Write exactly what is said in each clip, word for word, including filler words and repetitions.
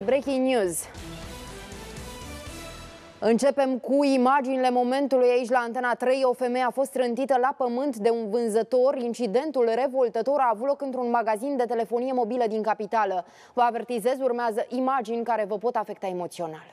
Breaking News. Începem cu imaginile momentului aici la Antena trei. O femeie a fost trântită la pământ de un vânzător. Incidentul revoltător a avut loc într-un magazin de telefonie mobilă din capitală. Vă avertizez, urmează imagini care vă pot afecta emoțional.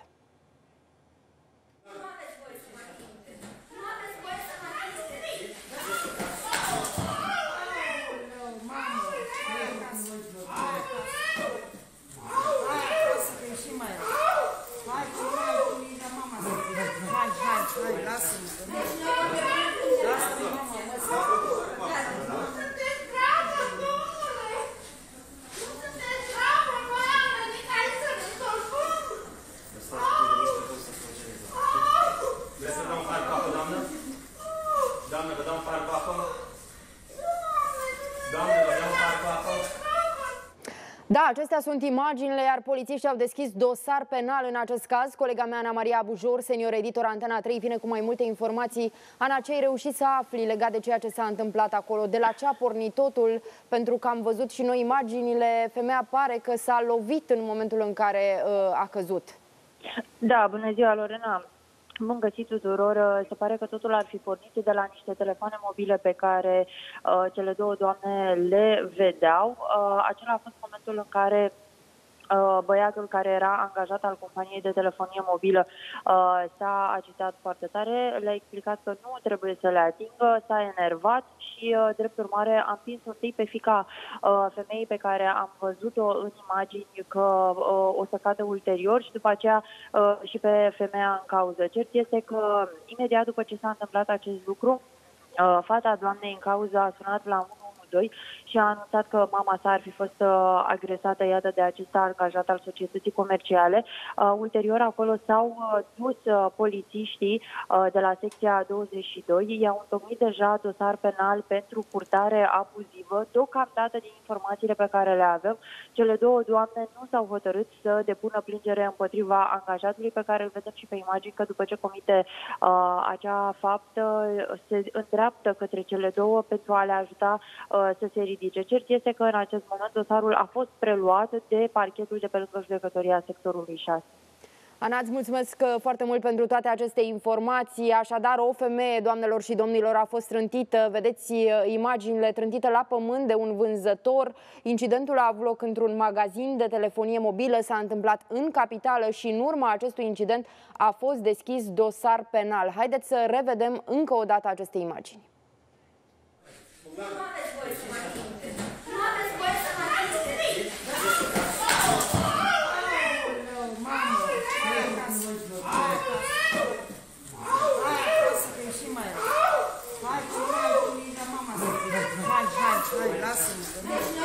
Da, acestea sunt imaginile, iar polițiștii au deschis dosar penal în acest caz. Colega mea, Ana Maria Bujor, senior editor Antena trei, vine cu mai multe informații. Ana, ce ai reușit să afli legat de ceea ce s-a întâmplat acolo? De la ce a pornit totul? Pentru că am văzut și noi imaginile, femeia pare că s-a lovit în momentul în care uh, a căzut. Da, bună ziua, Lorena. Bun găsit tuturor. Se pare că totul ar fi pornit de la niște telefoane mobile pe care uh, cele două doamne le vedeau. Uh, acela a fost momentul în care uh, băiatul care era angajat al companiei de telefonie mobilă uh, s-a agitat foarte tare, le-a explicat că nu trebuie să le atingă, s-a enervat și, uh, drept urmare, am împins întâi pe fiica uh, femeii pe care am văzut-o în imagini că uh, o să cadă ulterior și după aceea uh, și pe femeia în cauză. Cert este că imediat după ce s-a întâmplat acest lucru, uh, fata doamnei în cauză a sunat la unu unu doi și a anunțat că mama sa ar fi fost uh, agresată, iată, de acesta angajat al societății comerciale. Uh, ulterior, acolo s-au uh, dus uh, polițiștii uh, de la secția douăzeci și doi, i-au întocmit deja dosar penal pentru purtare abuzivă. Deocamdată, din informațiile pe care le avem, cele două doamne nu s-au hotărât să depună plângere împotriva angajatului, pe care îl vedem și pe imagini că după ce comite uh, acea faptă se îndreaptă către cele două pentru a le ajuta uh, să se ridice. Cert este că în acest moment dosarul a fost preluat de parchetul de pe lângă judecătoria sectorului șase. Ana, îți mulțumesc foarte mult pentru toate aceste informații. Așadar, o femeie, doamnelor și domnilor, a fost trântită, vedeți imaginile, trântită la pământ de un vânzător. Incidentul a avut loc într-un magazin de telefonie mobilă, s-a întâmplat în capitală și în urma acestui incident a fost deschis dosar penal. Haideți să revedem încă o dată aceste imagini. Hai, lasă-mă.